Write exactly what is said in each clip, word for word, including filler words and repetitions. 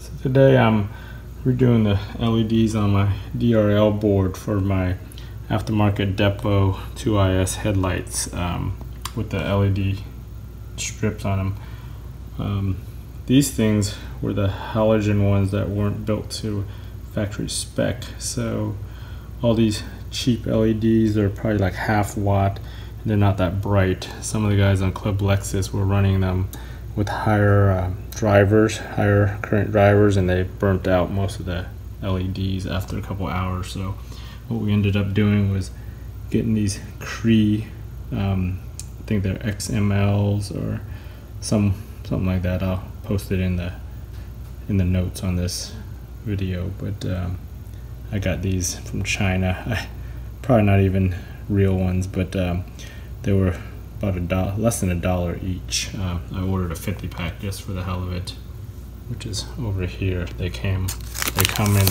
So today I'm redoing the L E Ds on my D R L board for my aftermarket DEPO two I S headlights um, with the L E D strips on them. Um, these things were the halogen ones that weren't built to factory spec, so all these cheap L E Ds are probably like half watt. They're not that bright. Some of the guys on Club Lexus were running them with higher uh, drivers, higher current drivers, and they burnt out most of the L E Ds after a couple hours. So what we ended up doing was getting these CREE, um, I think they're X M Ls or some something like that. I'll post it in the in the notes on this video. But um, I got these from China. I, probably not even real ones, but um, they were about a dollar, less than a dollar each. Uh, I ordered a fifty pack just for the hell of it, which is over here. They came, they come in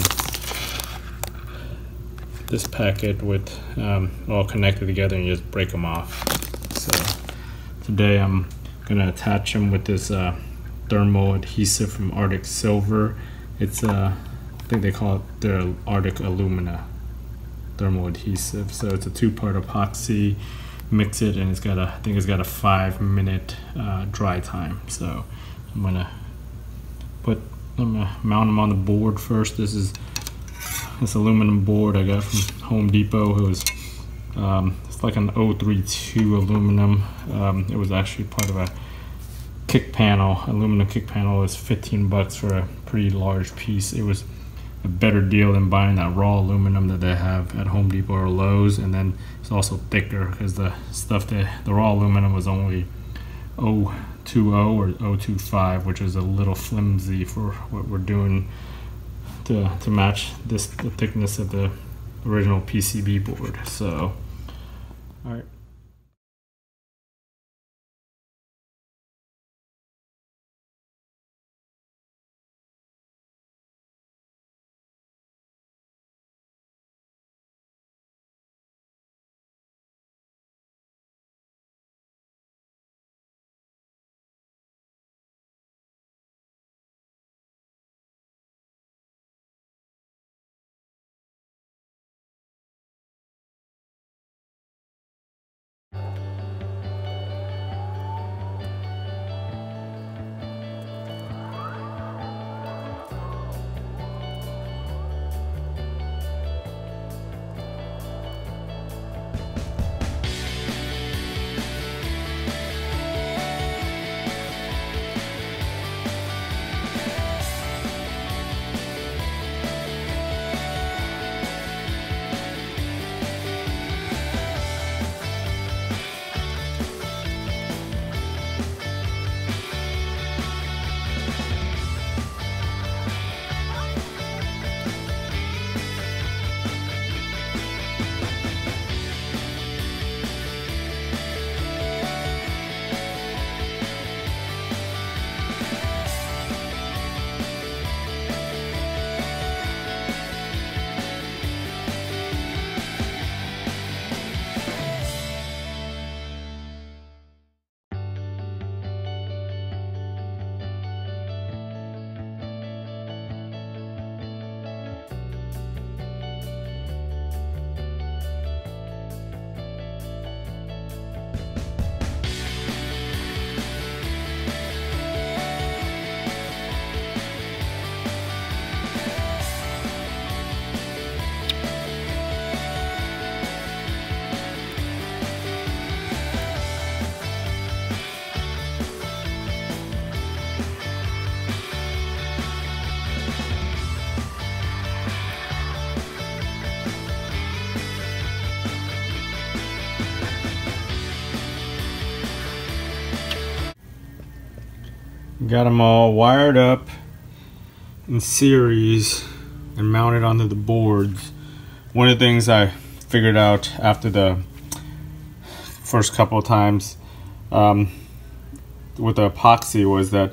this packet with um, all connected together, and you just break them off. So today I'm gonna attach them with this uh, thermal adhesive from Arctic Silver. It's uh, I think they call it their Arctic Alumina thermal adhesive. So it's a two-part epoxy. Mix it, and it's got a I think it's got a five minute uh, dry time. So I'm gonna put I'm gonna mount them on the board first. This is this aluminum board I got from Home Depot. It was um, it's like an oh three two aluminum. Um, it was actually part of a kick panel. Aluminum kick panel was fifteen bucks for a pretty large piece. It was a better deal than buying that raw aluminum that they have at Home Depot or Lowe's, and then it's also thicker because the stuff that the raw aluminum was only oh two oh or oh two five, which is a little flimsy for what we're doing to to match this the thickness of the original P C B board. So, all right. Got them all wired up in series and mounted onto the boards. One of the things I figured out after the first couple of times um, with the epoxy was that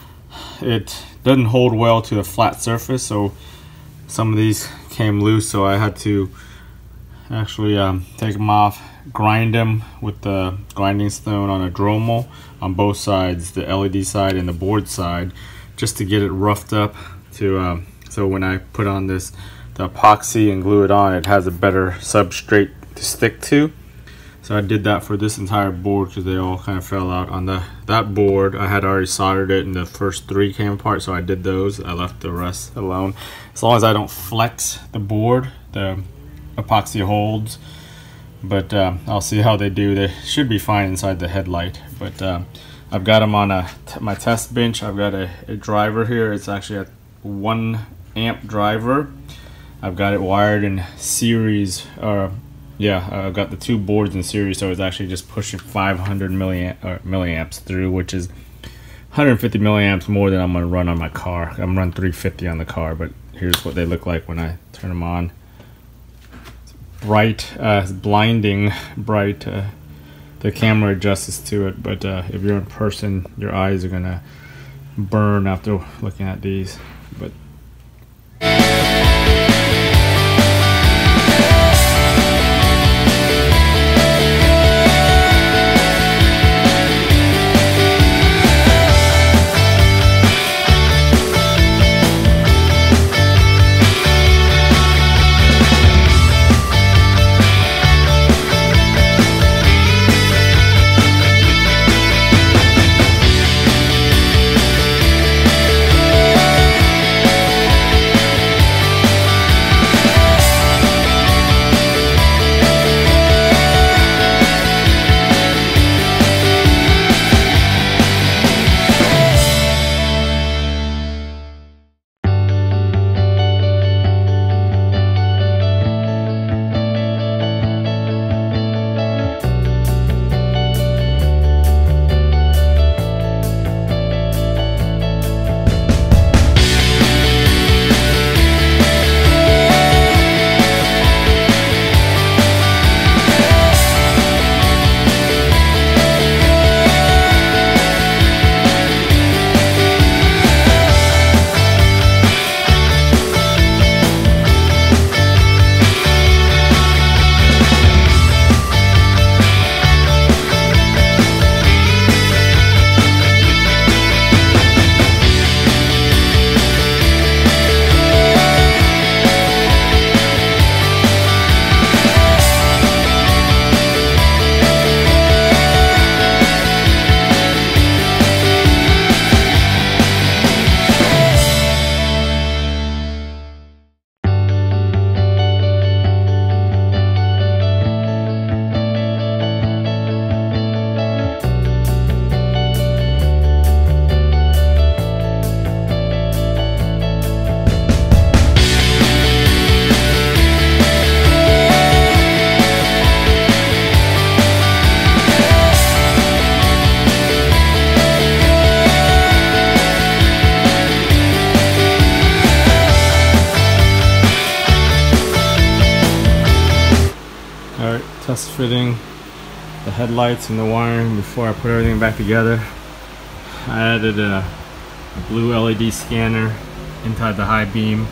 it doesn't hold well to the flat surface, so some of these came loose, so I had to actually um, take them off, grind them with the grinding stone on a Dremel on both sides, the L E D side and the board side, just to get it roughed up to um, so when I put on this the epoxy and glue it on, it has a better substrate to stick to. So I did that for this entire board because they all kind of fell out on the that board. I had already soldered it and the first three came apart, so I did those. I left the rest alone. As long as I don't flex the board, the epoxy holds. But uh, I'll see how they do. They should be fine inside the headlight. But uh, I've got them on a t my test bench. I've got a, a driver here. It's actually a one amp driver. I've got it wired in series, or yeah, I've got the two boards in series, so it's actually just pushing five hundred milliamp, or milliamps through, which is one hundred fifty milliamps more than I'm gonna run on my car. I'm gonna run three fifty on the car, but here's what they look like when I turn them on. It's bright, uh, it's blinding bright. Uh, the camera adjusts to it, but uh, if you're in person, your eyes are gonna burn after looking at these. But test fitting the headlights and the wiring before I put everything back together. I added a, a blue L E D scanner inside the high beam.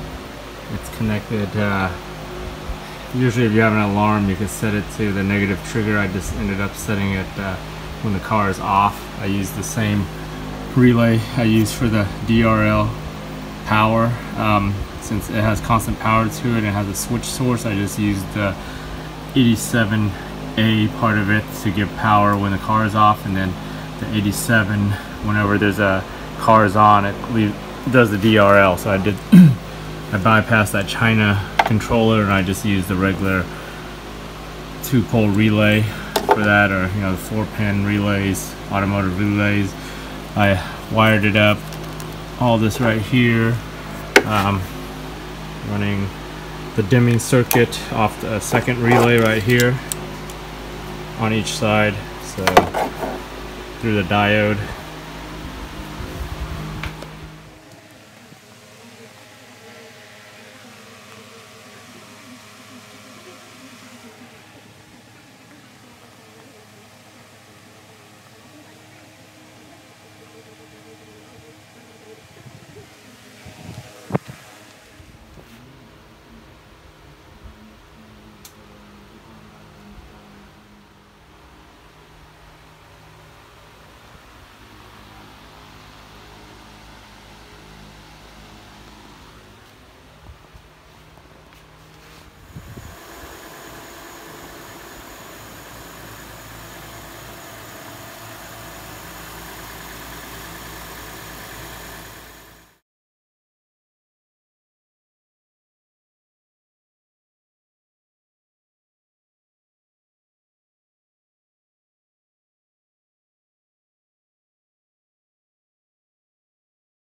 It's connected, uh, usually if you have an alarm you can set it to the negative trigger. I just ended up setting it uh, when the car is off. I use the same relay I use for the D R L power. Um, since it has constant power to it and it has a switch source, I just used the eighty-seven A part of it to give power when the car is off, and then the eighty-seven, whenever there's a cars on, it leave, does the D R L. So I did I bypassed that China controller and I just used the regular two pole relay for that, or you know, the four pin relays, automotive relays. I wired it up, all this right here, um, running the dimming circuit off the second relay right here on each side, so through the diode.